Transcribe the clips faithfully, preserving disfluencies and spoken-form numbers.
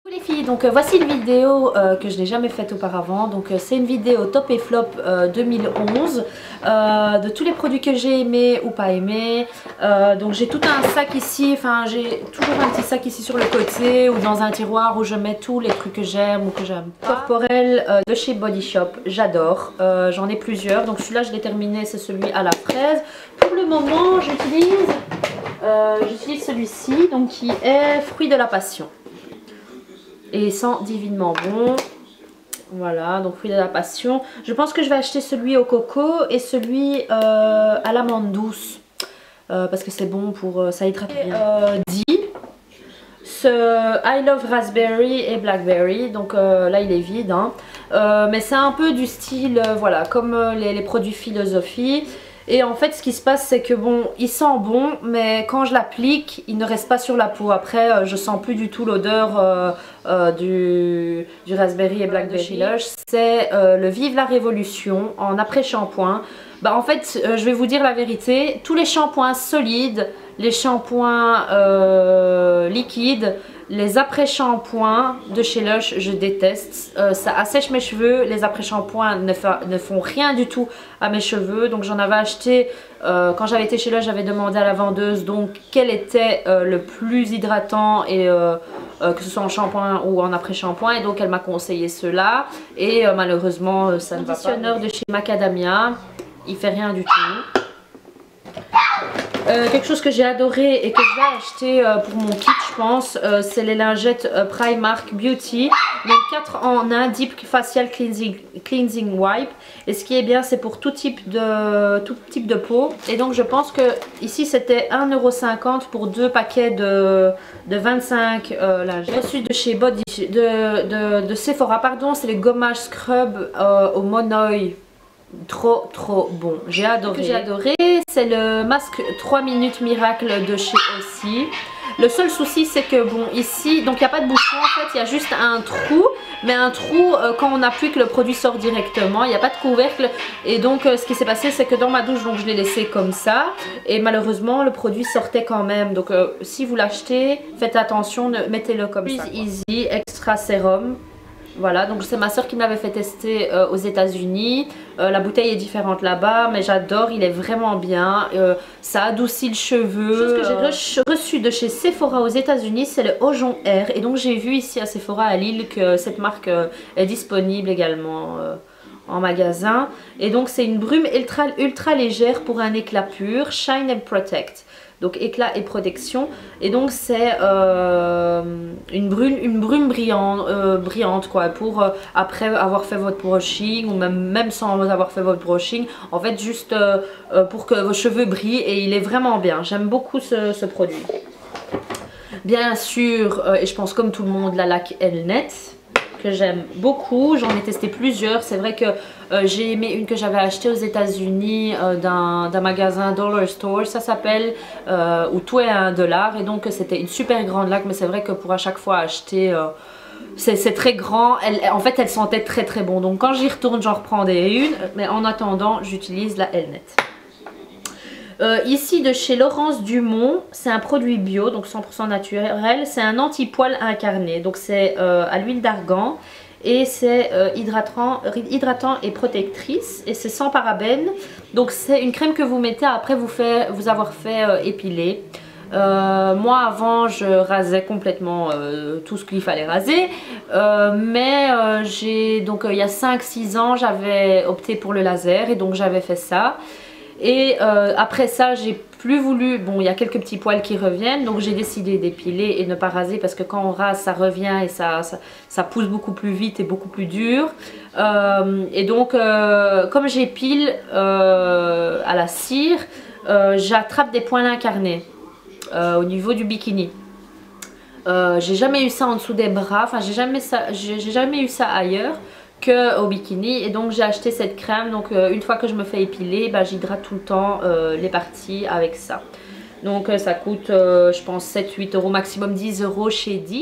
Les filles, donc euh, voici une vidéo euh, que je n'ai jamais faite auparavant. Donc euh, c'est une vidéo top et flop euh, deux mille onze euh, de tous les produits que j'ai aimés ou pas aimés. Euh, donc j'ai tout un sac ici, enfin j'ai toujours un petit sac ici sur le côté ou dans un tiroir où je mets tous les trucs que j'aime ou que j'aime pas. Corporel euh, de chez Body Shop, j'adore. Euh, J'en ai plusieurs, donc celui-là je l'ai terminé, c'est celui à la fraise. Pour le moment j'utilise euh, j'utilise celui-ci, donc qui est fruit de la passion. Et sent divinement bon. Voilà, donc fruit de la passion. Je pense que je vais acheter celui au coco et celui euh, à l'amande douce. Euh, parce que c'est bon pour... Euh, ça hydrate bien. Euh, dit ce I Love Raspberry et Blackberry. Donc euh, là il est vide. Hein. Euh, mais c'est un peu du style, euh, voilà, comme euh, les, les produits philosophie. Et en fait ce qui se passe c'est que bon, il sent bon mais quand je l'applique il ne reste pas sur la peau. Après euh, je sens plus du tout l'odeur euh, euh, du, du raspberry et blackberry. Lush. C'est euh, le Vive la Révolution en après shampoing. Bah en fait euh, je vais vous dire la vérité, tous les shampoings solides, les shampoings euh, liquides, les après-shampoings de chez Lush, je déteste. Euh, ça assèche mes cheveux. Les après-shampoings ne, ne font rien du tout à mes cheveux. Donc j'en avais acheté, euh, quand j'avais été chez Lush, j'avais demandé à la vendeuse donc quel était euh, le plus hydratant, et euh, euh, que ce soit en shampoing ou en après-shampoing. Et donc elle m'a conseillé cela. Et euh, malheureusement, ça ne va pas. Conditionneur de chez Macadamia, il fait rien du tout. Euh, quelque chose que j'ai adoré et que je vais acheter euh, pour mon kit je pense, euh, c'est les lingettes euh, Primark Beauty. Donc quatre en un Deep Facial Cleansing, Cleansing Wipe. Et ce qui est bien c'est pour tout type de tout type de peau. Et donc je pense que ici c'était un euro cinquante pour deux paquets de, de vingt-cinq euh, lingettes. Reçu de chez Body de, de, de Sephora, pardon, c'est les gommages scrub euh, au monoï. Trop trop bon, j'ai adoré. J'ai adoré, c'est le masque trois minutes miracle de chez Aussi. Le seul souci c'est que bon ici, donc il n'y a pas de bouchon en fait, il y a juste un trou. Mais un trou euh, quand on appuie que le produit sort directement, il n'y a pas de couvercle. Et donc euh, ce qui s'est passé c'est que dans ma douche donc je l'ai laissé comme ça. Et malheureusement le produit sortait quand même. Donc euh, si vous l'achetez, faites attention, mettez-le comme ça. Easy Extra Sérum. Voilà, donc c'est ma soeur qui me l'avait fait tester euh, aux États-Unis. Euh, la bouteille est différente là-bas, mais j'adore, il est vraiment bien. Euh, ça adoucit le cheveu. Chose que j'ai reçu de chez Sephora aux États-Unis, c'est le Ojon Air. Et donc j'ai vu ici à Sephora à Lille que cette marque euh, est disponible également euh, en magasin. Et donc c'est une brume ultra, ultra légère pour un éclat pur, Shine and Protect. Donc éclat et protection. Et donc c'est euh, une, brume, une brume brillante, euh, brillante quoi, pour euh, après avoir fait votre brushing ou même, même sans avoir fait votre brushing. En fait juste euh, euh, pour que vos cheveux brillent, et il est vraiment bien. J'aime beaucoup ce, ce produit. Bien sûr, euh, et je pense comme tout le monde, la laque Elnet, que j'aime beaucoup. J'en ai testé plusieurs. C'est vrai que euh, j'ai aimé une que j'avais achetée aux États-Unis euh, d'un magasin Dollar Store, ça s'appelle, euh, où tout est à un dollar. Et donc c'était une super grande laque, mais c'est vrai que pour à chaque fois acheter, euh, c'est très grand. Elle, en fait, elle sentait très très bon. Donc quand j'y retourne, j'en reprendrai une. Mais en attendant, j'utilise la Elnet. Euh, ici de chez Laurence Dumont, c'est un produit bio, donc cent pour cent naturel, c'est un anti-poil incarné, donc c'est euh, à l'huile d'argan et c'est euh, hydratant, hydratant et protectrice, et c'est sans parabènes, donc c'est une crème que vous mettez après vous, fait, vous avoir fait euh, épiler. Euh, moi avant je rasais complètement euh, tout ce qu'il fallait raser, euh, mais euh, j'ai donc euh, il y a cinq six ans j'avais opté pour le laser, et donc j'avais fait ça. Et euh, après ça, j'ai plus voulu, bon il y a quelques petits poils qui reviennent, donc j'ai décidé d'épiler et ne pas raser, parce que quand on rase ça revient et ça, ça, ça pousse beaucoup plus vite et beaucoup plus dur. Euh, et donc euh, comme j'épile euh, à la cire, euh, j'attrape des poils incarnés euh, au niveau du bikini. Euh, j'ai jamais eu ça en dessous des bras, enfin j'ai jamais, jamais eu ça ailleurs que au bikini. Et donc j'ai acheté cette crème, donc euh, une fois que je me fais épiler, bah, j'hydrate tout le temps euh, les parties avec ça. Donc euh, ça coûte euh, je pense sept huit euros, maximum dix euros chez Di.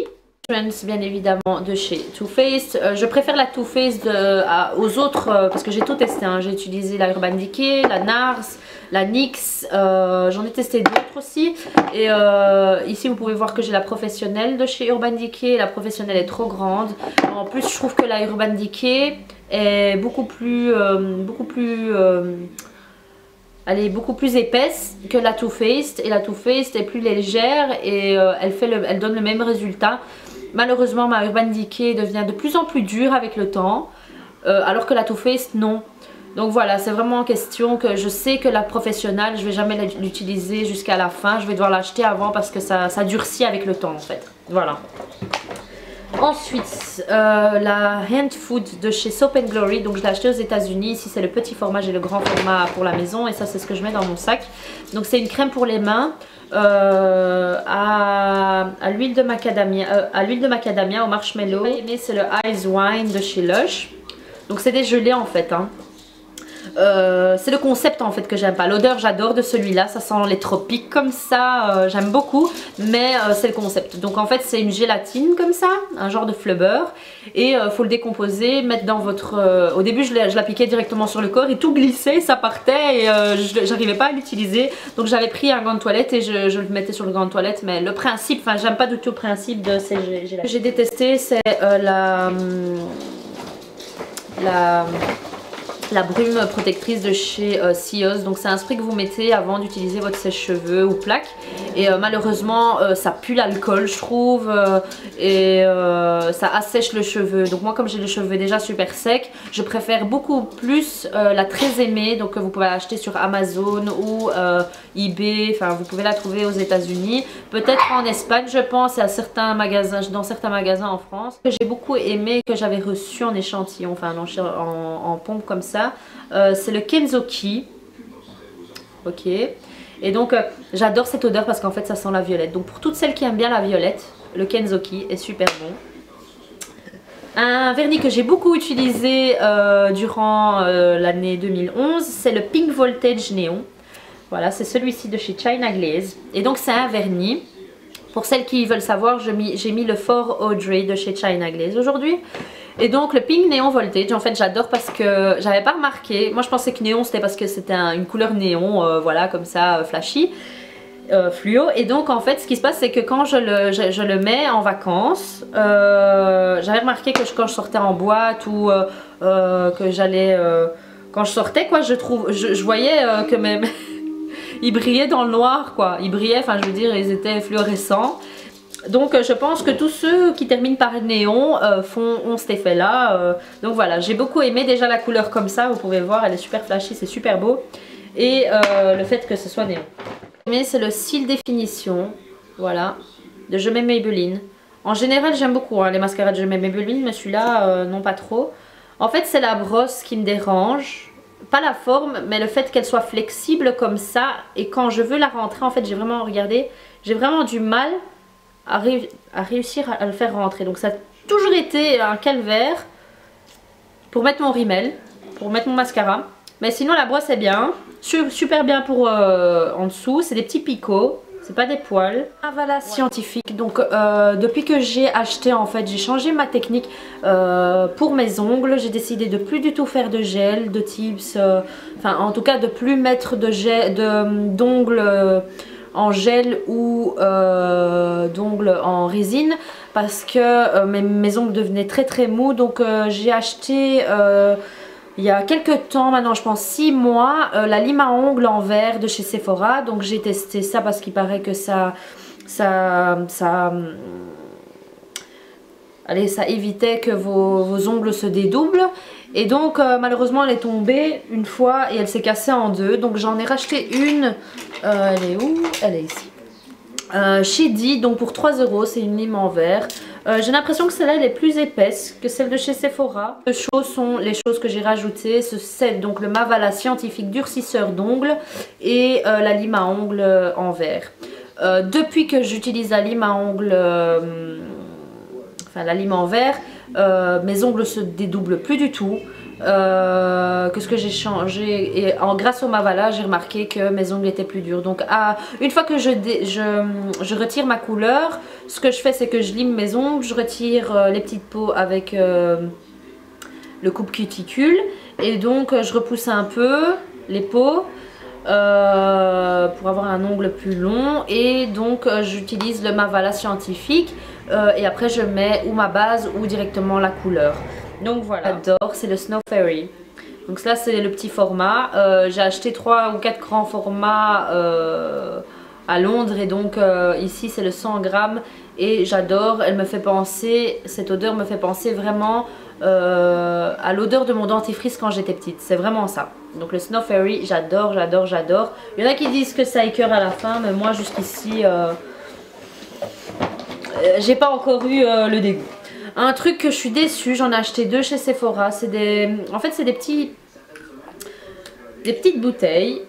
Insurance, bien évidemment, de chez Too Faced. Euh, je préfère la Too Faced euh, à, aux autres euh, parce que j'ai tout testé. Hein. J'ai utilisé la Urban Decay, la NARS, la NYX. Euh, J'en ai testé d'autres aussi. Et euh, ici, vous pouvez voir que j'ai la professionnelle de chez Urban Decay. La professionnelle est trop grande. En plus, je trouve que la Urban Decay est beaucoup plus... Euh, beaucoup plus euh, elle est beaucoup plus épaisse que la Too Faced et la Too Faced est plus légère et euh, elle, fait le, elle donne le même résultat. Malheureusement, ma Urban Decay devient de plus en plus dure avec le temps, euh, alors que la Too Faced non. Donc voilà, c'est vraiment en question que je sais que la professionnelle, je ne vais jamais l'utiliser jusqu'à la fin. Je vais devoir l'acheter avant parce que ça, ça durcit avec le temps en fait. Voilà. Ensuite, euh, la Hand Food de chez Soap and Glory. Donc je l'ai acheté aux États-Unis. Ici c'est le petit format, j'ai le grand format pour la maison. Et ça c'est ce que je mets dans mon sac. Donc c'est une crème pour les mains euh, à, à l'huile de macadamia, euh, à l'huile de macadamia au marshmallow. C'est le Ice Wine de chez Lush. Donc c'est des gelées en fait. Hein. Euh, c'est le concept en fait que j'aime pas. L'odeur j'adore de celui-là, ça sent les tropiques comme ça, euh, j'aime beaucoup, mais euh, c'est le concept. Donc en fait c'est une gélatine comme ça, un genre de flubber, et euh, faut le décomposer, mettre dans votre... Euh, au début je l'appliquais directement sur le corps et tout glissait, ça partait et euh, j'arrivais pas à l'utiliser. Donc j'avais pris un gant de toilette et je, je le mettais sur le gant de toilette, mais le principe, enfin j'aime pas du tout le principe de ces gélatines. Ce que j'ai détesté c'est euh, la... la... la brume protectrice de chez euh, Seos. Donc c'est un spray que vous mettez avant d'utiliser votre sèche-cheveux ou plaque. Et euh, malheureusement euh, ça pue l'alcool je trouve euh, et euh, ça assèche le cheveu. Donc moi comme j'ai les cheveux déjà super secs, je préfère beaucoup plus euh, la très aimée. Donc vous pouvez l'acheter sur Amazon ou euh, eBay. Enfin vous pouvez la trouver aux États-Unis, peut-être en Espagne je pense, et à certains magasins, dans certains magasins en France. Que j'ai beaucoup aimé, que j'avais reçu en échantillon, enfin en, en, en pompe comme ça. Euh, c'est le Kenzoki. Ok. Et donc euh, j'adore cette odeur parce qu'en fait ça sent la violette. Donc pour toutes celles qui aiment bien la violette, le Kenzoki est super bon. Un vernis que j'ai beaucoup utilisé euh, durant euh, l'année deux mille onze, c'est le Pink Voltage Néon. Voilà, c'est celui-ci de chez China Glaze. Et donc c'est un vernis. Pour celles qui veulent savoir, j'ai mis, mis le Fort Audrey de chez China Glaze aujourd'hui. Et donc le Pink Néon Voltage, en fait j'adore parce que j'avais pas remarqué. Moi je pensais que néon c'était parce que c'était un, une couleur néon, euh, voilà, comme ça, euh, flashy, euh, fluo. Et donc en fait ce qui se passe c'est que quand je le, je, je le mets en vacances, euh, j'avais remarqué que je, quand je sortais en boîte ou euh, euh, que j'allais... Euh, quand je sortais quoi, je, trouve, je, je voyais euh, que même... ils brillaient dans le noir quoi, ils brillaient, enfin je veux dire ils étaient fluorescents. Donc euh, je pense que tous ceux qui terminent par néon euh, font, ont cet effet là. Euh, donc voilà, j'ai beaucoup aimé déjà la couleur comme ça, vous pouvez voir, elle est super flashy, c'est super beau. Et euh, le fait que ce soit néon. Mais c'est le cils définition, voilà, de Je m'aime Maybelline. En général j'aime beaucoup hein, les mascaras de Je m'aime Maybelline, mais celui-là euh, non pas trop. En fait c'est la brosse qui me dérange. Pas la forme, mais le fait qu'elle soit flexible comme ça. Et quand je veux la rentrer, en fait j'ai vraiment, regardez, j'ai vraiment du mal À, ré à réussir à, à le faire rentrer. Donc ça a toujours été un calvaire pour mettre mon rímel, pour mettre mon mascara. Mais sinon la brosse est bien, super bien pour euh, en dessous, c'est des petits picots, c'est pas des poils. Ah voilà, scientifique. Donc euh, depuis que j'ai acheté en fait, j'ai changé ma technique euh, pour mes ongles. J'ai décidé de plus du tout faire de gel, de tips, euh, enfin en tout cas de plus mettre de gel, d'ongles euh, en gel ou euh, d'ongles en résine parce que euh, mes, mes ongles devenaient très très mous. Donc euh, j'ai acheté euh, il y a quelques temps, maintenant je pense six mois, euh, la lime à ongles en verre de chez Sephora. Donc j'ai testé ça parce qu'il paraît que ça ça ça allez, ça évitait que vos, vos ongles se dédoublent. Et donc euh, malheureusement elle est tombée une fois et elle s'est cassée en deux. Donc j'en ai racheté une, euh, elle est où? Elle est ici. Euh, chez Di, donc pour trois euros, c'est une lime en verre. Euh, j'ai l'impression que celle-là elle est plus épaisse que celle de chez Sephora. Les choses sont les choses que j'ai rajoutées, c'est donc le Mavala scientifique durcisseur d'ongles et euh, la lime à ongles en verre. Euh, depuis que j'utilise la lime à ongles, euh, enfin la lime en verre, euh, mes ongles se dédoublent plus du tout. euh, que ce que j'ai changé. Et en, grâce au Mavala, j'ai remarqué que mes ongles étaient plus durs. Donc à, une fois que je, dé, je, je retire ma couleur, ce que je fais, c'est que je lime mes ongles, je retire euh, les petites peaux avec euh, le coupe cuticule. Et donc je repousse un peu les peaux. Euh, pour avoir un ongle plus long, et donc euh, j'utilise le Mavala scientifique euh, et après je mets ou ma base ou directement la couleur. Donc voilà, j'adore, c'est le Snow Fairy. Donc là c'est le petit format, euh, j'ai acheté trois ou quatre grands formats euh, à Londres, et donc euh, ici c'est le cent grammes et j'adore. Elle me fait penser, cette odeur me fait penser vraiment euh, à l'odeur de mon dentifrice quand j'étais petite, c'est vraiment ça. Donc le Snow Fairy, j'adore, j'adore, j'adore. Il y en a qui disent que ça écœure à la fin, mais moi jusqu'ici euh, euh, j'ai pas encore eu euh, le dégoût. Un truc que je suis déçue, j'en ai acheté deux chez Sephora, c'est des, en fait c'est des petits, des petites bouteilles.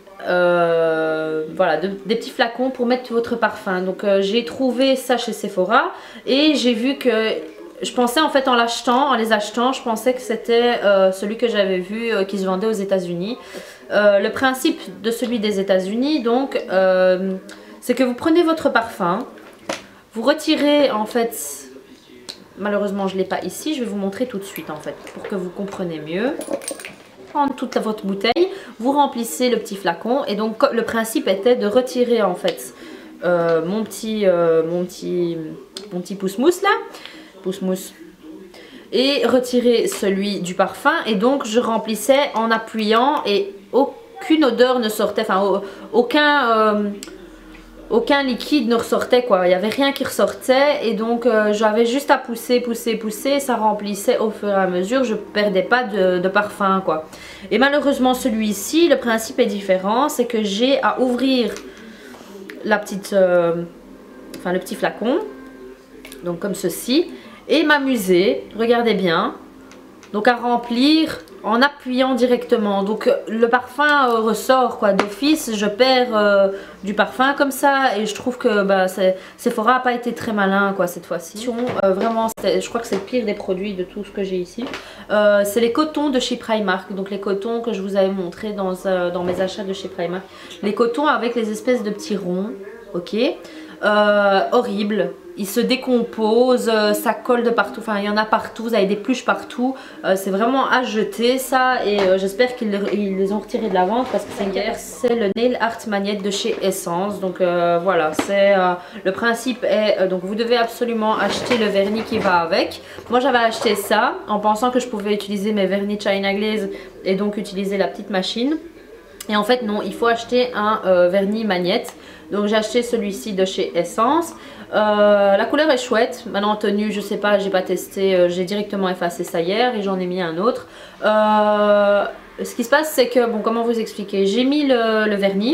Euh, voilà, de, des petits flacons pour mettre votre parfum. Donc euh, j'ai trouvé ça chez Sephora et j'ai vu que je pensais, en fait, en l'achetant, en les achetant, je pensais que c'était euh, celui que j'avais vu euh, qui se vendait aux États-Unis. Euh, le principe de celui des États-Unis, donc, euh, c'est que vous prenez votre parfum, vous retirez, en fait, malheureusement je ne l'ai pas ici, je vais vous montrer tout de suite, en fait, pour que vous compreniez mieux. Prendre toute votre bouteille, vous remplissez le petit flacon, et donc le principe était de retirer, en fait, euh, mon petit, euh, mon petit, mon petit pouce-mousse là. Pousse-mousse, et retirer celui du parfum, et donc je remplissais en appuyant et aucune odeur ne sortait, enfin aucun euh, aucun liquide ne ressortait quoi, il n'y avait rien qui ressortait, et donc euh, j'avais juste à pousser, pousser, pousser, ça remplissait au fur et à mesure, je perdais pas de, de parfum quoi. Et malheureusement celui-ci, le principe est différent, c'est que j'ai à ouvrir la petite, euh, enfin le petit flacon, donc comme ceci, et m'amuser, regardez bien, donc à remplir en appuyant directement. Donc le parfum euh, ressort quoi d'office, je perds euh, du parfum comme ça, et je trouve que bah, Sephora n'a pas été très malin quoi cette fois-ci. Euh, vraiment, je crois que c'est le pire des produits de tout ce que j'ai ici. Euh, c'est les cotons de chez Primark, donc les cotons que je vous avais montré dans, euh, dans mes achats de chez Primark. Les cotons avec les espèces de petits ronds, ok, euh, horrible. Il se décompose, euh, ça colle de partout, enfin il y en a partout, vous avez des pluches partout, euh, c'est vraiment à jeter ça, et euh, j'espère qu'ils les ont retirés de la vente parce que c'est une guerre. C'est le Nail Art Magnet de chez Essence, donc euh, voilà, c'est euh, le principe est, euh, donc vous devez absolument acheter le vernis qui va avec. Moi j'avais acheté ça en pensant que je pouvais utiliser mes vernis China Glaze et donc utiliser la petite machine. Et en fait non, il faut acheter un euh, vernis magnète. Donc j'ai acheté celui-ci de chez Essence. Euh, la couleur est chouette. Maintenant en tenue, je sais pas, j'ai pas testé. Euh, j'ai directement effacé ça hier et j'en ai mis un autre. Euh, ce qui se passe, c'est que, bon, comment vous expliquer, j'ai mis le, le vernis.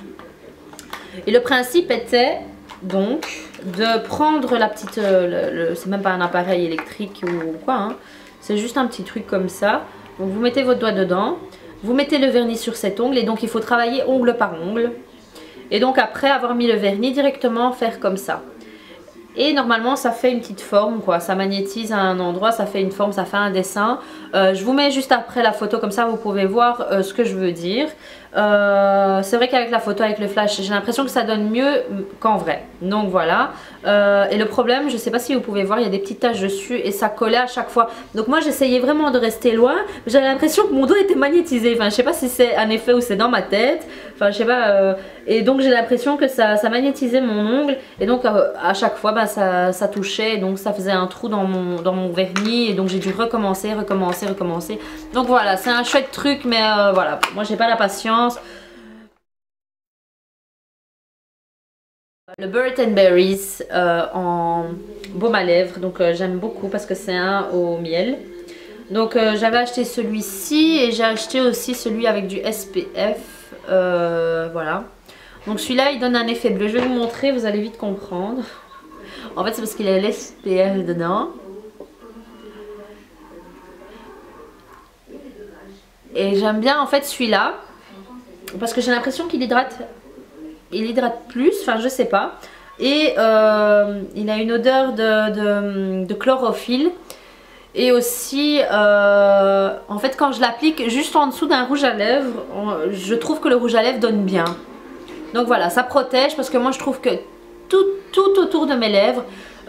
Et le principe était donc de prendre la petite... Le, le, c'est même pas un appareil électrique ou quoi, hein. C'est juste un petit truc comme ça. Donc vous mettez votre doigt dedans. Vous mettez le vernis sur cet ongle et donc il faut travailler ongle par ongle. Et donc après avoir mis le vernis, directement faire comme ça. Et normalement ça fait une petite forme quoi, ça magnétise à un endroit, ça fait une forme, ça fait un dessin. Euh, je vous mets juste après la photo, comme ça vous pouvez voir euh, ce que je veux dire. Euh, c'est vrai qu'avec la photo, avec le flash, j'ai l'impression que ça donne mieux qu'en vrai. Donc voilà. Euh, et le problème, je sais pas si vous pouvez voir, il y a des petites taches dessus et ça collait à chaque fois. Donc moi j'essayais vraiment de rester loin, mais j'avais l'impression que mon doigt était magnétisé. Enfin je sais pas si c'est un effet ou c'est dans ma tête. Enfin je sais pas. Euh, et donc j'ai l'impression que ça, ça magnétisait mon ongle. Et donc euh, à chaque fois bah, ça, ça touchait. Donc ça faisait un trou dans mon, dans mon vernis. Et donc j'ai dû recommencer, recommencer, recommencer. Donc voilà, c'est un chouette truc, mais euh, voilà, moi j'ai pas la patience. Le Burnt and Berries euh, en baume à lèvres, donc euh, j'aime beaucoup parce que c'est un au miel. Donc euh, j'avais acheté celui-ci et j'ai acheté aussi celui avec du S P F, euh, voilà. Donc celui-là il donne un effet bleu, je vais vous montrer, vous allez vite comprendre. En fait c'est parce qu'il y a l'S P F dedans. Et j'aime bien en fait celui-là parce que j'ai l'impression qu'il hydrate, il hydrate plus, enfin je sais pas. Et euh, il a une odeur de, de, de chlorophylle. Et aussi, euh, en fait quand je l'applique juste en dessous d'un rouge à lèvres, je trouve que le rouge à lèvres donne bien. Donc voilà, ça protège parce que moi je trouve que tout, tout autour de mes lèvres,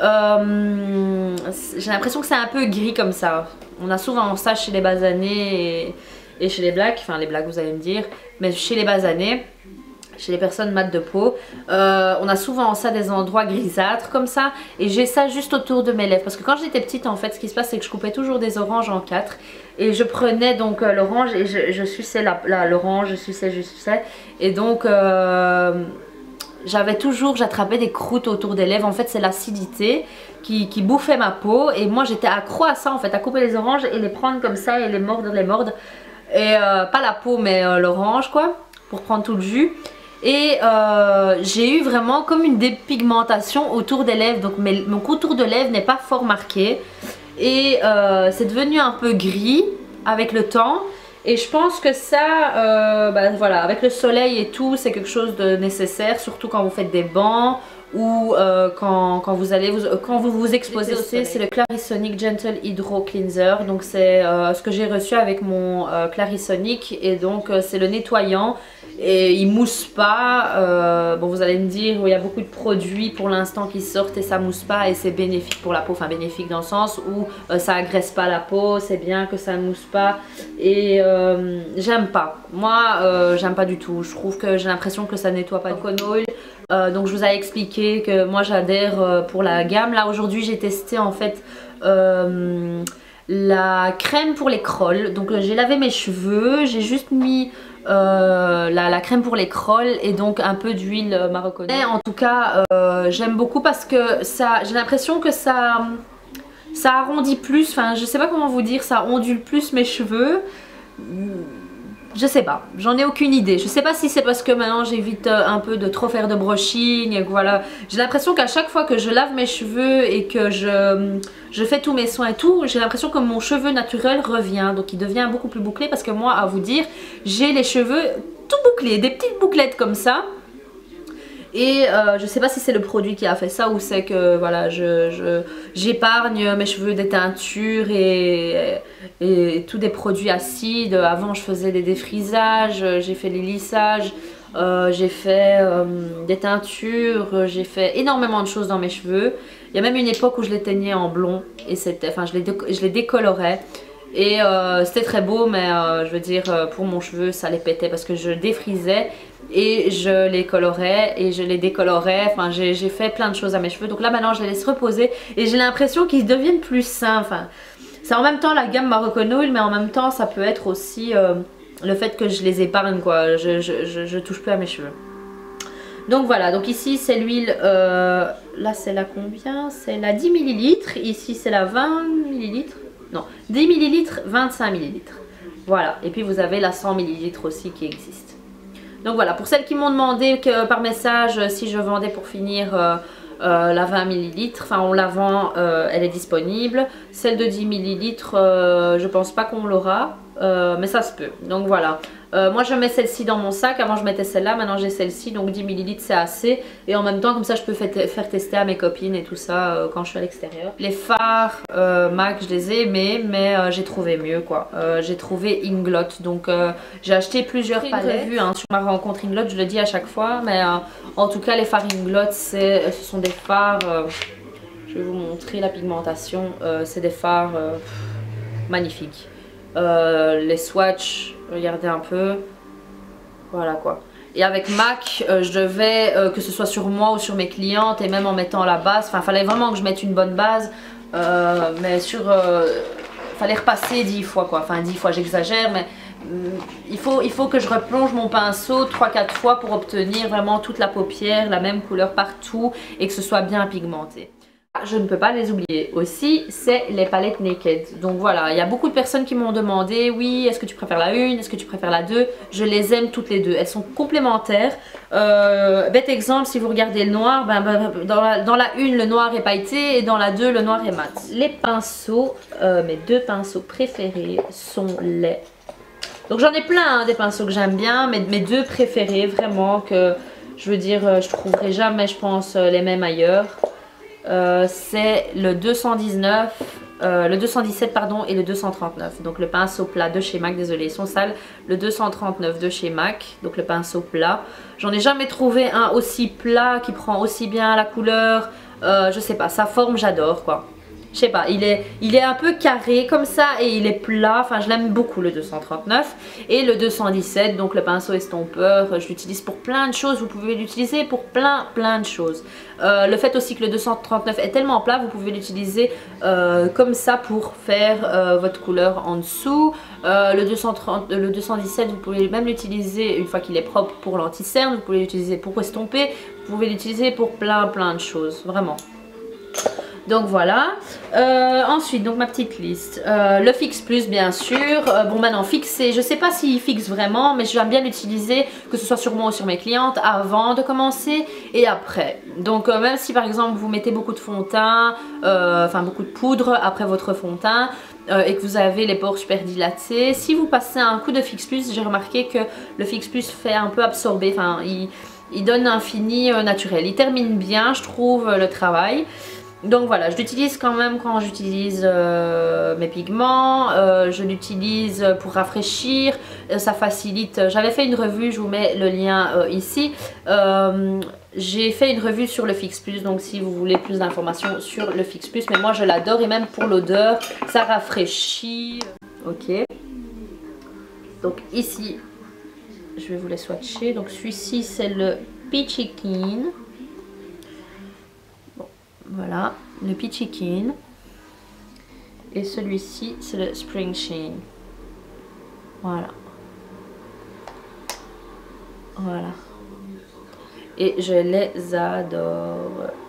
euh, j'ai l'impression que c'est un peu gris comme ça. On a souvent ça chez les basanés et, et chez les blacks, enfin les blacks vous allez me dire, mais chez les basanés, chez les personnes mates de peau, euh, on a souvent ça des endroits grisâtres comme ça, et j'ai ça juste autour de mes lèvres parce que quand j'étais petite en fait ce qui se passe c'est que je coupais toujours des oranges en quatre et je prenais donc euh, l'orange et je, je suçais l'orange, je suçais, je suçais et donc euh, j'avais toujours, j'attrapais des croûtes autour des lèvres. En fait c'est l'acidité qui, qui bouffait ma peau et moi j'étais accro à ça en fait, à couper les oranges et les prendre comme ça et les mordre, les mordre et euh, pas la peau mais euh, l'orange quoi, pour prendre tout le jus. Et euh, j'ai eu vraiment comme une dépigmentation autour des lèvres. Donc mes, mon contour de lèvres n'est pas fort marqué. Et euh, c'est devenu un peu gris avec le temps. Et je pense que ça, euh, bah, voilà, avec le soleil et tout, c'est quelque chose de nécessaire. Surtout quand vous faites des bancs ou euh, quand, quand vous allez vous, quand vous vous exposez au soleil. C'est le Clarisonic Gentle Hydro Cleanser. Donc c'est euh, ce que j'ai reçu avec mon euh, Clarisonic. Et donc euh, c'est le nettoyant. Et il mousse pas, euh, bon vous allez me dire il y a beaucoup de produits pour l'instant qui sortent et ça mousse pas et c'est bénéfique pour la peau, enfin bénéfique dans le sens où euh, ça agresse pas la peau, c'est bien que ça ne mousse pas et euh, j'aime pas, moi euh, j'aime pas du tout, je trouve que j'ai l'impression que ça nettoie pas du tout. Euh, donc je vous ai expliqué que moi j'adhère euh, pour la gamme, là aujourd'hui j'ai testé en fait euh, la crème pour les crolls, donc euh, j'ai lavé mes cheveux, j'ai juste mis Euh, la, la crème pour les crolls et donc un peu d'huile marocaine. En tout cas euh, j'aime beaucoup parce que ça, j'ai l'impression que ça ça arrondit plus, enfin je sais pas comment vous dire, ça ondule plus mes cheveux. Je sais pas, j'en ai aucune idée. Je sais pas si c'est parce que maintenant j'évite un peu de trop faire de brushing et que voilà. J'ai l'impression qu'à chaque fois que je lave mes cheveux et que je, je fais tous mes soins et tout, j'ai l'impression que mon cheveu naturel revient. Donc il devient beaucoup plus bouclé parce que moi, à vous dire, j'ai les cheveux tout bouclés, des petites bouclettes comme ça. Et euh, je sais pas si c'est le produit qui a fait ça ou c'est que voilà, je, je, j'épargne mes cheveux des teintures et, et, et tous des produits acides. Avant je faisais des défrisages, j'ai fait les lissages, euh, j'ai fait euh, des teintures, j'ai fait énormément de choses dans mes cheveux. Il y a même une époque où je les teignais en blond et c'était, enfin je les, je les décolorais. Et euh, c'était très beau mais euh, je veux dire pour mon cheveu ça les pétait parce que je défrisais et je les colorais et je les décolorais, enfin j'ai fait plein de choses à mes cheveux. Donc là maintenant je les laisse reposer et j'ai l'impression qu'ils deviennent plus sains. Enfin, c'est en même temps la gamme Moroccan Oil mais en même temps ça peut être aussi euh, le fait que je les épargne quoi, je, je, je, je touche plus à mes cheveux. Donc voilà, donc ici c'est l'huile, euh, là c'est la combien? C'est la dix millilitres, ici c'est la vingt millilitres. Non, dix millilitres, vingt-cinq millilitres. Voilà, et puis vous avez la cent millilitres aussi qui existe. Donc voilà, pour celles qui m'ont demandé que, par message si je vendais pour finir euh, euh, la vingt millilitres, enfin on la vend, euh, elle est disponible. Celle de dix millilitres, euh, je pense pas qu'on l'aura, euh, mais ça se peut. Donc voilà. Euh, moi je mets celle-ci dans mon sac, avant je mettais celle-là, maintenant j'ai celle-ci, donc dix millilitres c'est assez. Et en même temps comme ça je peux faire tester à mes copines et tout ça euh, quand je suis à l'extérieur. Les fards euh, MAC je les ai aimés mais euh, j'ai trouvé mieux quoi. Euh, j'ai trouvé Inglot, donc euh, j'ai acheté plusieurs palettes vues hein, sur ma rencontre Inglot, je le dis à chaque fois. Mais euh, en tout cas les fards Inglot ce sont des fards, euh, je vais vous montrer la pigmentation, euh, c'est des fards euh, magnifiques. Euh, les swatchs, regardez un peu, voilà quoi. Et avec MAC, euh, je devais, euh, que ce soit sur moi ou sur mes clientes et même en mettant la base, enfin il fallait vraiment que je mette une bonne base, euh, mais sur, euh, fallait repasser dix fois quoi, enfin dix fois j'exagère, mais euh, il, faut, il faut que je replonge mon pinceau trois quatre fois pour obtenir vraiment toute la paupière, la même couleur partout et que ce soit bien pigmenté. Je ne peux pas les oublier aussi, c'est les palettes Naked. Donc voilà, il y a beaucoup de personnes qui m'ont demandé, oui, est-ce que tu préfères la une, est-ce que tu préfères la deux? Je les aime toutes les deux, elles sont complémentaires. Euh, bête exemple, si vous regardez le noir, ben, ben, dans, la, dans la une le noir est pailleté et dans la deux le noir est mat. Les pinceaux, euh, mes deux pinceaux préférés sont les... Donc j'en ai plein hein, des pinceaux que j'aime bien, mais mes deux préférés vraiment que je veux dire, je trouverai jamais je pense les mêmes ailleurs. Euh, c'est le deux cent dix-neuf euh, le deux cent dix-sept pardon et le deux cent trente-neuf. Donc le pinceau plat de chez MAC, désolé ils sont sales, le deux cent trente-neuf de chez MAC, donc le pinceau plat. J'en ai jamais trouvé un aussi plat qui prend aussi bien la couleur, euh, je sais pas, sa forme j'adore quoi. Je sais pas, il est, il est un peu carré comme ça et il est plat, enfin je l'aime beaucoup le deux cent trente-neuf. Et le deux cent dix-sept, donc le pinceau estompeur, je l'utilise pour plein de choses, vous pouvez l'utiliser pour plein plein de choses. Euh, le fait aussi que le deux cent trente-neuf est tellement plat, vous pouvez l'utiliser euh, comme ça pour faire euh, votre couleur en dessous. Euh, le, deux cent trente, le deux cent dix-sept, vous pouvez même l'utiliser une fois qu'il est propre pour l'anti-cerne, vous pouvez l'utiliser pour estomper, vous pouvez l'utiliser pour plein plein de choses, vraiment. Donc voilà, euh, ensuite donc ma petite liste, euh, le Fix Plus bien sûr, euh, bon maintenant fixer, je sais pas s'il fixe vraiment mais j'aime bien l'utiliser que ce soit sur moi ou sur mes clientes avant de commencer et après. Donc euh, même si par exemple vous mettez beaucoup de fond de teint, euh, enfin beaucoup de poudre après votre fond de teint euh, et que vous avez les pores super dilatés, si vous passez un coup de Fix Plus, j'ai remarqué que le Fix Plus fait un peu absorber, enfin il, il donne un fini euh, naturel, il termine bien je trouve le travail. Donc voilà, je l'utilise quand même quand j'utilise euh, mes pigments, euh, je l'utilise pour rafraîchir, euh, ça facilite. J'avais fait une revue, je vous mets le lien euh, ici. Euh, J'ai fait une revue sur le Fix Plus, donc si vous voulez plus d'informations sur le Fix Plus, mais moi je l'adore et même pour l'odeur, ça rafraîchit. Ok. Donc ici, je vais vous les swatcher. Donc celui-ci c'est le Peachy Keen. Voilà, le Peachy Keen. Et celui-ci, c'est le Spring Sheen. Voilà. Voilà. Et je les adore.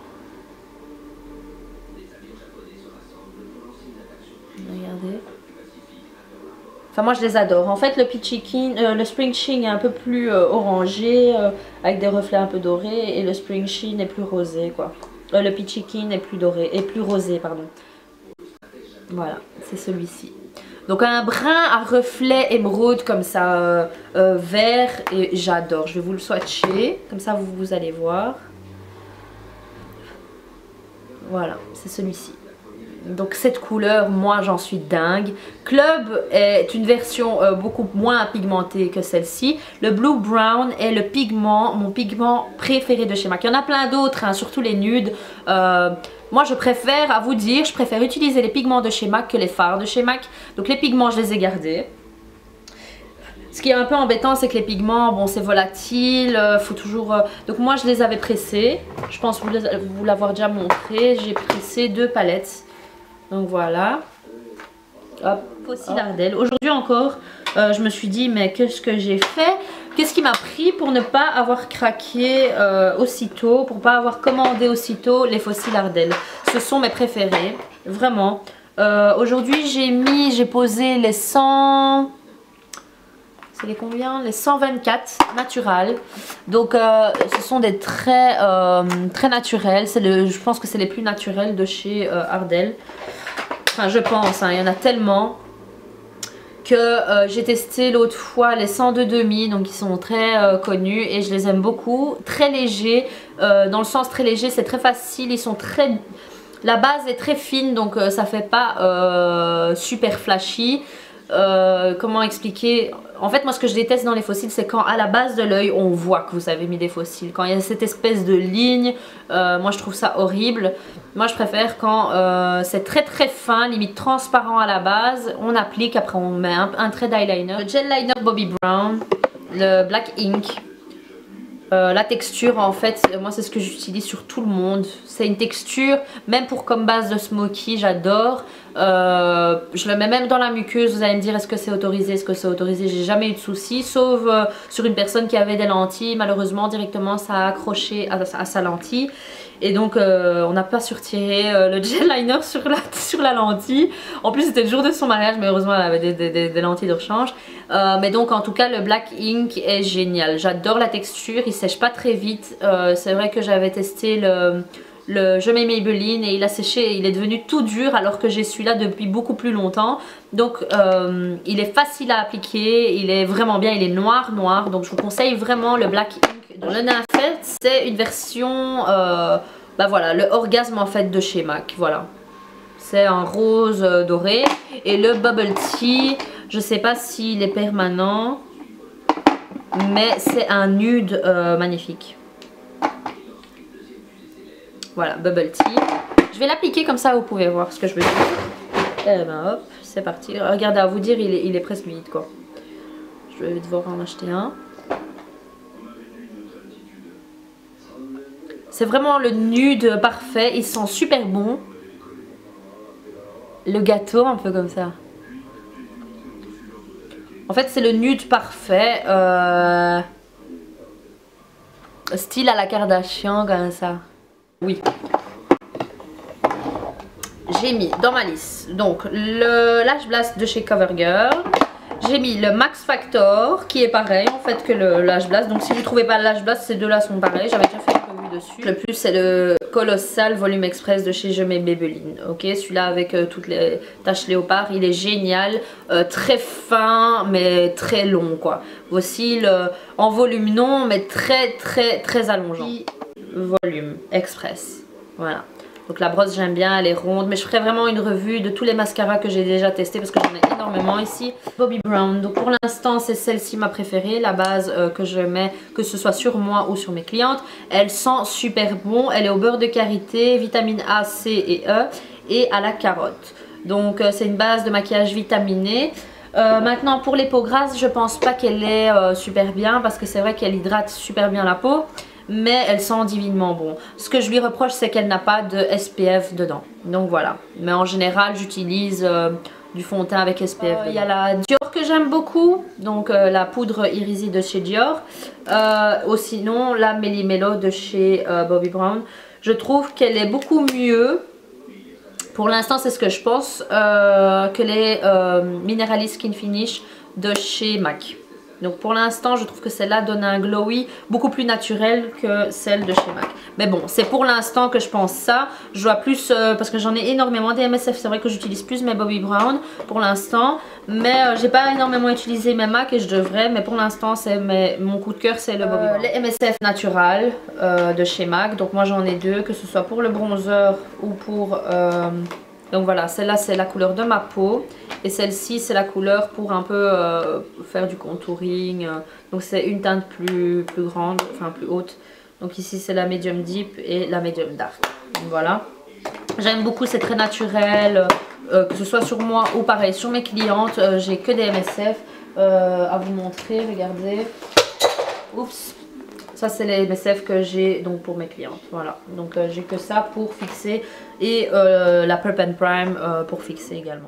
Regardez. Enfin moi je les adore. En fait le Peachy Keen, euh, le Spring Sheen est un peu plus euh, orangé, euh, avec des reflets un peu dorés. Et le Spring Sheen est plus rosé quoi. Euh, le Peachy Keen est plus doré, est plus rosé pardon. Voilà, c'est celui-ci. Donc un brun à reflet émeraude comme ça, euh, euh, vert, et j'adore. Je vais vous le swatcher, comme ça vous, vous allez voir. Voilà, c'est celui-ci. Donc cette couleur, moi j'en suis dingue. Club est une version euh, beaucoup moins pigmentée que celle-ci. Le Blue Brown est le pigment, mon pigment préféré de chez MAC. Il y en a plein d'autres, hein, surtout les nudes. Euh, moi je préfère, à vous dire, je préfère utiliser les pigments de chez MAC que les fards de chez MAC. Donc les pigments je les ai gardés. Ce qui est un peu embêtant, c'est que les pigments, bon c'est volatile, euh, faut toujours... Euh... Donc moi je les avais pressés. Je pense vous, vous l'avoir déjà montré. J'ai pressé deux palettes. Donc voilà, hop, Fossil Ardell. Aujourd'hui encore, euh, je me suis dit, mais qu'est-ce que j'ai fait? Qu'est-ce qui m'a pris pour ne pas avoir craqué euh, aussitôt, pour ne pas avoir commandé aussitôt les Fossil Ardell? Ce sont mes préférés, vraiment. Euh, Aujourd'hui, j'ai mis, j'ai posé les cent... C'est les combien? Les cent vingt-quatre naturels. Donc euh, ce sont des traits euh, très naturels. Le, je pense que c'est les plus naturels de chez euh, Ardell. Enfin je pense, hein, il y en a tellement. Que euh, j'ai testé l'autre fois les cent deux demi. Donc ils sont très euh, connus et je les aime beaucoup. Très légers. Euh, dans le sens très léger, c'est très facile. Ils sont très... La base est très fine donc euh, ça fait pas euh, super flashy. Euh, comment expliquer? En fait moi ce que je déteste dans les fossiles c'est quand à la base de l'œil on voit que vous avez mis des fossiles. Quand il y a cette espèce de ligne, euh, moi je trouve ça horrible. Moi je préfère quand euh, c'est très très fin, limite transparent à la base. On applique, après on met un, un trait d'eyeliner. Le gel liner Bobbi Brown, le Black Ink. Euh, la texture en fait, moi c'est ce que j'utilise sur tout le monde. C'est une texture, même pour comme base de smoky, j'adore. Euh, je le mets même dans la muqueuse, vous allez me dire est-ce que c'est autorisé, est-ce que c'est autorisé, j'ai jamais eu de soucis. Sauf euh, sur une personne qui avait des lentilles, malheureusement directement ça a accroché à, à sa lentille. Et donc euh, on n'a pas surtiré euh, le gel liner sur la, sur la lentille. En plus c'était le jour de son mariage, mais heureusement elle avait des, des, des, des lentilles de rechange. euh, Mais donc en tout cas le Black Ink est génial. J'adore la texture, il sèche pas très vite. euh, C'est vrai que j'avais testé le... Le, je mets Maybelline et il a séché, il est devenu tout dur alors que j'ai celui-là depuis beaucoup plus longtemps. Donc euh, il est facile à appliquer, il est vraiment bien, il est noir noir. Donc je vous conseille vraiment le Black Ink. Le Nymphet c'est une version, euh, bah voilà, le orgasme en fait de chez MAC, voilà. c'est un rose euh, doré. Et le Bubble Tea, je sais pas s'il est permanent, mais c'est un nude euh, magnifique. Voilà, Bubble Tea. Je vais l'appliquer comme ça, vous pouvez voir ce que je veux dire. Et ben hop, c'est parti. Regardez, à vous dire, il est, il est presque vide quoi. Je vais devoir en acheter un. C'est vraiment le nude parfait, il sent super bon. Le gâteau un peu comme ça. En fait c'est le nude parfait. Euh... Style à la Kardashian comme ça. Oui. J'ai mis dans ma liste donc le Lash Blast de chez CoverGirl. J'ai mis le Max Factor qui est pareil en fait que le Lash Blast. Donc si vous ne trouvez pas le Lash Blast, ces deux là sont pareils. J'avais déjà fait une revue dessus. Le plus c'est le Colossal Volume Express de chez Je mets Maybelline. Ok, celui-là avec euh, toutes les taches léopard, il est génial. Euh, très fin mais très long quoi. Vos cils euh, en volume non mais très très très allongeant. Volume Express. Voilà. Donc la brosse j'aime bien, elle est ronde, mais je ferai vraiment une revue de tous les mascaras que j'ai déjà testés parce que j'en ai énormément ici. Bobbi Brown, donc pour l'instant c'est celle-ci ma préférée, la base euh, que je mets, que ce soit sur moi ou sur mes clientes. Elle sent super bon, elle est au beurre de karité, vitamine A, C et E et à la carotte. Donc euh, c'est une base de maquillage vitaminée. Euh, maintenant pour les peaux grasses, je pense pas qu'elle est euh, super bien parce que c'est vrai qu'elle hydrate super bien la peau. Mais elle sent divinement bon. Ce que je lui reproche c'est qu'elle n'a pas de S P F dedans. Donc voilà. Mais en général j'utilise euh, du fond de teint avec S P F. Il euh, y a la Dior que j'aime beaucoup. Donc euh, la poudre Irisy de chez Dior. Euh, ou sinon la Melly Mellow de chez euh, Bobbi Brown. Je trouve qu'elle est beaucoup mieux. Pour l'instant c'est ce que je pense. Euh, que les euh, Minerally Skin Finish de chez MAC. Donc pour l'instant je trouve que celle-là donne un glowy beaucoup plus naturel que celle de chez MAC. Mais bon c'est pour l'instant que je pense ça. Je dois plus euh, parce que j'en ai énormément des M S F. C'est vrai que j'utilise plus mes Bobbi Brown pour l'instant. Mais euh, j'ai pas énormément utilisé mes MAC et je devrais. Mais pour l'instant c'est mon coup de cœur c'est le Bobbi Brown. Euh, les M S F Natural euh, de chez MAC. Donc moi j'en ai deux, que ce soit pour le bronzer ou pour... Euh, donc voilà, celle-là c'est la couleur de ma peau et celle-ci c'est la couleur pour un peu euh, faire du contouring. Donc c'est une teinte plus, plus grande, enfin plus haute. Donc ici c'est la medium deep et la medium dark. Donc voilà. J'aime beaucoup, c'est très naturel, euh, que ce soit sur moi ou pareil sur mes clientes. Euh, j'ai que des M S F euh, à vous montrer, regardez. Oups. Ça c'est les M S F que j'ai donc pour mes clientes, voilà. Donc euh, j'ai que ça pour fixer et euh, la Prep and Prime euh, pour fixer également.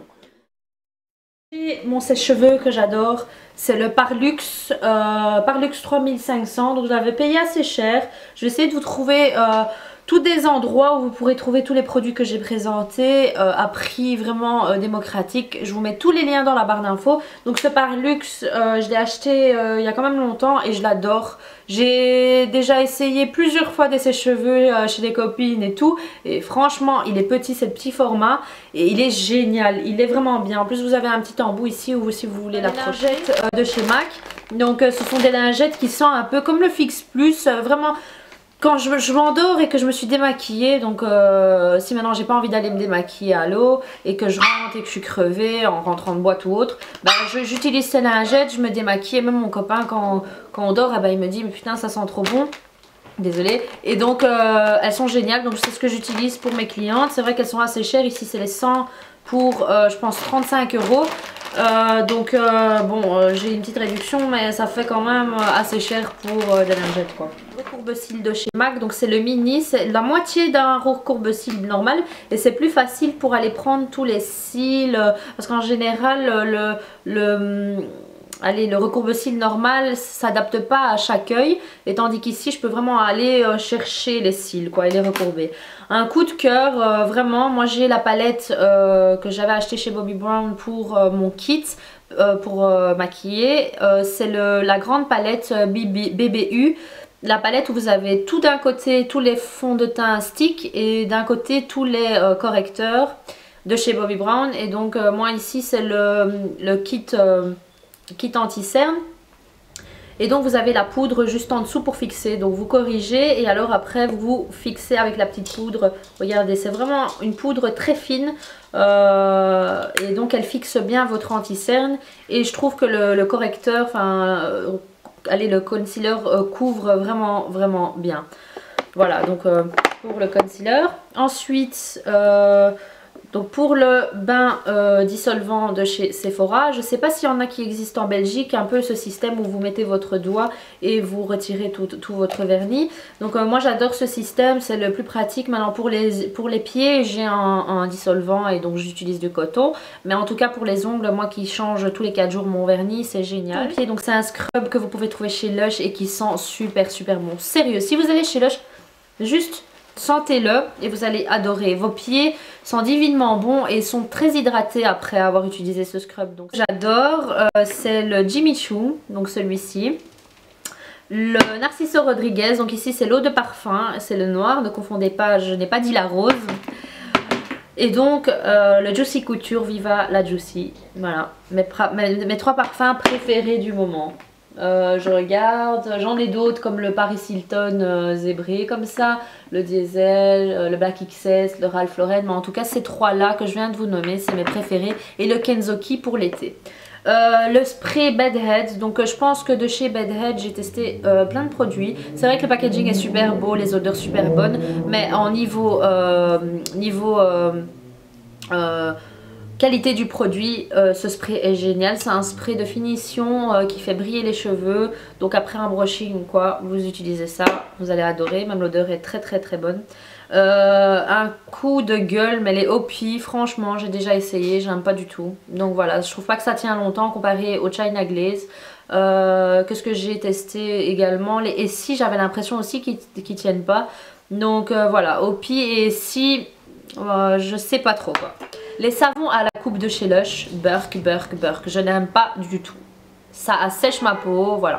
Et mon sèche-cheveux que j'adore, c'est le Parlux, euh, Parlux trois mille cinq cents, donc je l'avais payé assez cher. Je vais essayer de vous trouver... Euh, tous des endroits où vous pourrez trouver tous les produits que j'ai présentés euh, à prix vraiment euh, démocratique. Je vous mets tous les liens dans la barre d'infos. Donc ce Parlux, euh, je l'ai acheté euh, il y a quand même longtemps et je l'adore. J'ai déjà essayé plusieurs fois des sèche-cheveux euh, chez des copines et tout. Et franchement, il est petit, c'est le petit format. Et il est génial, il est vraiment bien. En plus, vous avez un petit embout ici où si vous voulez l'approcher euh, de chez MAC. Donc euh, ce sont des lingettes qui sentent un peu comme le Fix Plus, euh, vraiment... Quand je, je m'endors et que je me suis démaquillée, donc euh, si maintenant j'ai pas envie d'aller me démaquiller à l'eau et que je rentre et que je suis crevée en rentrant de boîte ou autre, bah, j'utilise ces lingettes, je me démaquille. Et même mon copain quand, quand on dort, eh ben, il me dit mais putain ça sent trop bon. Désolée. Et donc euh, elles sont géniales, donc c'est ce que j'utilise pour mes clientes. C'est vrai qu'elles sont assez chères, ici c'est les cent pour euh, je pense trente-cinq euros. Euh, donc euh, bon euh, j'ai une petite réduction mais ça fait quand même euh, assez cher pour euh, des lingettes quoi. Le courbe-cils de chez MAC, donc c'est le mini, c'est la moitié d'un courbe-cils normal et c'est plus facile pour aller prendre tous les cils euh, parce qu'en général le, le allez, le recourbe-cils normal s'adapte pas à chaque œil et tandis qu'ici je peux vraiment aller euh, chercher les cils quoi et les recourber. Un coup de cœur euh, vraiment, moi j'ai la palette euh, que j'avais achetée chez Bobbi Brown pour euh, mon kit euh, pour euh, maquiller. Euh, c'est la grande palette euh, B B U. La palette où vous avez tout d'un côté tous les fonds de teint stick et d'un côté tous les euh, correcteurs de chez Bobbi Brown. Et donc euh, moi ici c'est le, le kit... Euh, kit anti-cerne Et donc vous avez la poudre juste en dessous pour fixer. Donc vous corrigez et alors après vous fixez avec la petite poudre. Regardez, c'est vraiment une poudre très fine. Euh, et donc elle fixe bien votre anti-cerne. Et je trouve que le, le correcteur, enfin, euh, allez, le concealer euh, couvre vraiment, vraiment bien. Voilà, donc euh, pour le concealer. Ensuite... Euh, Donc pour le bain euh, dissolvant de chez Sephora, je ne sais pas s'il y en a qui existent en Belgique, un peu ce système où vous mettez votre doigt et vous retirez tout, tout votre vernis. Donc euh, moi j'adore ce système, c'est le plus pratique. Maintenant pour les, pour les pieds, j'ai un, un dissolvant et donc j'utilise du coton. Mais en tout cas pour les ongles, moi qui change tous les quatre jours mon vernis, c'est génial. Pied, donc c'est un scrub que vous pouvez trouver chez Lush et qui sent super super bon. Sérieux, si vous allez chez Lush, juste... sentez-le et vous allez adorer. Vos pieds sont divinement bons et sont très hydratés après avoir utilisé ce scrub. Donc j'adore. Euh, c'est le Jimmy Choo, donc celui-ci. Le Narciso Rodriguez, donc ici c'est l'eau de parfum, c'est le noir, ne confondez pas, je n'ai pas dit la rose. Et donc euh, le Juicy Couture Viva la Juicy. Voilà, mes, mes, mes trois parfums préférés du moment. Euh, je regarde, j'en ai d'autres comme le Paris Hilton euh, zébré comme ça, le Diesel, euh, le Black X S, le Ralph Lauren, mais en tout cas ces trois là que je viens de vous nommer c'est mes préférés, et le Kenzoki pour l'été. Euh, le spray Bedhead, donc euh, je pense que de chez Bedhead j'ai testé euh, plein de produits. C'est vrai que le packaging est super beau, les odeurs super bonnes, mais en niveau euh, niveau euh, euh, qualité du produit, euh, ce spray est génial. C'est un spray de finition euh, qui fait briller les cheveux. Donc après un brushing ou quoi, vous utilisez ça, vous allez adorer. Même l'odeur est très très très bonne. Euh, un coup de gueule, mais les O P, franchement j'ai déjà essayé, j'aime pas du tout. Donc voilà, je trouve pas que ça tient longtemps comparé au China Glaze. Euh, Qu'est-ce que j'ai testé également, les et si, j'avais l'impression aussi qu'ils qu'ils tiennent pas. Donc euh, voilà, O P et si, euh, je sais pas trop quoi. Les savons à la coupe de chez Lush, Burk, Burk, Burk, je n'aime pas du tout. Ça assèche ma peau, voilà.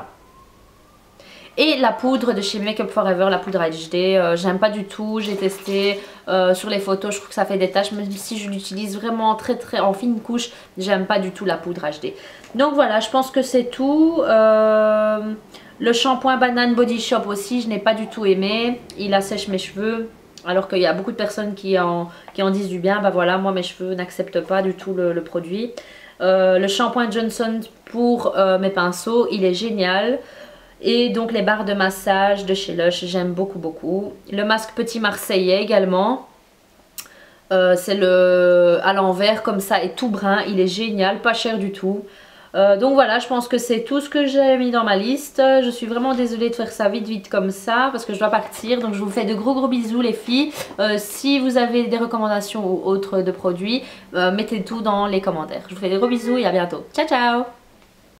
Et la poudre de chez Make Up For Ever, la poudre H D, euh, j'aime pas du tout. J'ai testé euh, sur les photos, je trouve que ça fait des taches, même si je l'utilise vraiment très très en fine couche, j'aime pas du tout la poudre H D. Donc voilà, je pense que c'est tout. Euh, le shampoing Banane Body Shop aussi, je n'ai pas du tout aimé. Il assèche mes cheveux. Alors qu'il y a beaucoup de personnes qui en, qui en disent du bien. Bah voilà, moi mes cheveux n'acceptent pas du tout le, le produit. Euh, le shampoing Johnson pour euh, mes pinceaux, il est génial. Et donc les barres de massage de chez Lush, j'aime beaucoup beaucoup. Le masque Petit Marseillais également. Euh, c'est le à l'envers comme ça et tout brun, il est génial, pas cher du tout. Euh, donc voilà, je pense que c'est tout ce que j'ai mis dans ma liste. Je suis vraiment désolée de faire ça vite vite comme ça parce que je dois partir. Donc je vous fais de gros gros bisous les filles. Euh, si vous avez des recommandations ou autres de produits, euh, mettez tout dans les commentaires. Je vous fais des gros bisous et à bientôt. Ciao ciao.